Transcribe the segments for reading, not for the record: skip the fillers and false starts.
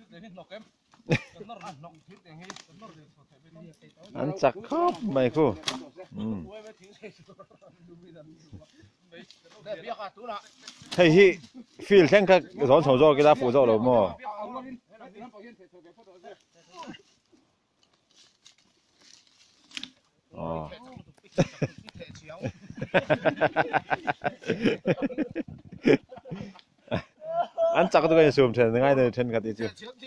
ăn chặt khóc mày cô hay hi feel thêm các rón sầu rồi cái ta phụ rồi rồi mà ăn chắc tôi cái sườn trên ngay từ trên cái gì chứ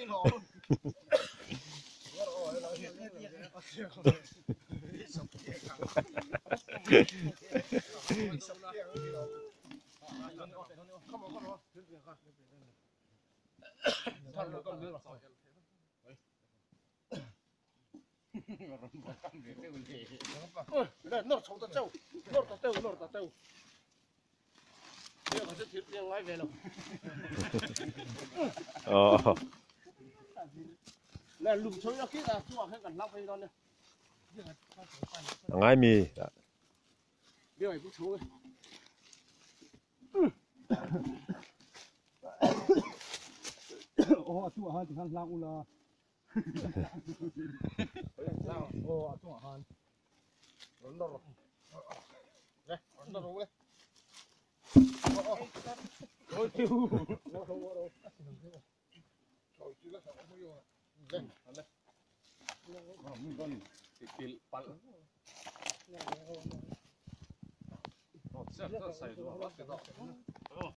nó sống tao trâu Điều mà sẽ thuyết riêng nói về đâu. Là lùm xối nó kia là chua hết gần lóc hay đó nè. Ngay mì. Điều này cũng xối. Ồ, chua hơn thì khăn lóc là. Ồ, chua hơn. Rốn đâu rồi. Đây, rốn đâu rồi. Ôi tiêu. Nó không có đâu. Rồi chưa có không vô. Đây, đây. Nó mình con thì bắn. Nó sẽ sai rồi, bắt cái đó.